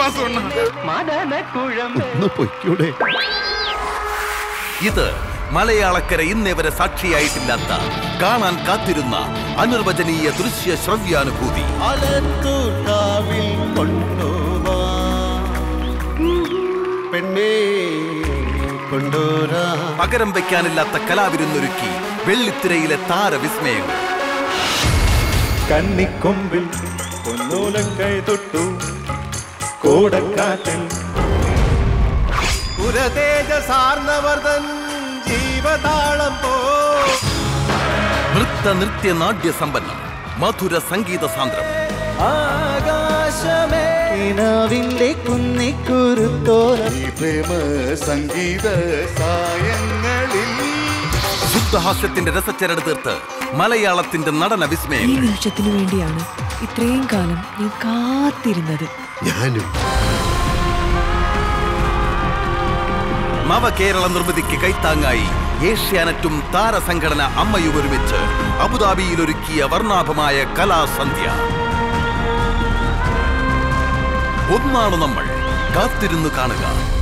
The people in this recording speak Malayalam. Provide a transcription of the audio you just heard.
പൊയ്ക്കൂടെ? ഇത് മലയാളക്കര ഇന്നേ വരെ സാക്ഷിയായിട്ടില്ലാത്ത, കാണാൻ കാത്തിരുന്ന അനിർവചനീയ ദൃശ്യ ശ്രവ്യാനുഭൂതി. പകരം വയ്ക്കാനില്ലാത്ത കലാവിരുന്നൊരുക്കി വെള്ളിത്തിരയിലെ താരവിസ്മയങ്ങൾ. കന്നിക്കൊമ്പിൽ പൊന്നൂലം കൈ തൊട്ടു കോടക്കാറ്റിൽ പുരതേജസാർന്നവർദ്ധൻ ജീവതാളം പോ. നൃത്യ നാട്യ സമ്പന്നം, മധുര സംഗീത സാന്ദ്രം. ആകാശമേ പ്രേമ സംഗീത സായങ്ങളിൽ ശുദ്ധഹാസ്യത്തിന്റെ രസച്ചരട് തീർത്ത് മലയാളത്തിന്റെ നടന വിസ്മയം. ഈ നിമിഷത്തിനു വേണ്ടിയാണ് ഇത്രയും കാലം ഞാൻ കാത്തിരുന്നത്. ഞാനും. നവകേരള നിർമ്മിതിക്ക് കൈത്താങ്ങായി ഏഷ്യാനെറ്റും താരസംഘടന അമ്മയും ഒരുമിച്ച് അബുദാബിയിൽ ഒരുക്കിയ വർണ്ണാഭമായ കലാസന്ധ്യ. ഒന്നാണ് നമ്മൾ, കാത്തിരുന്നു കാണുക.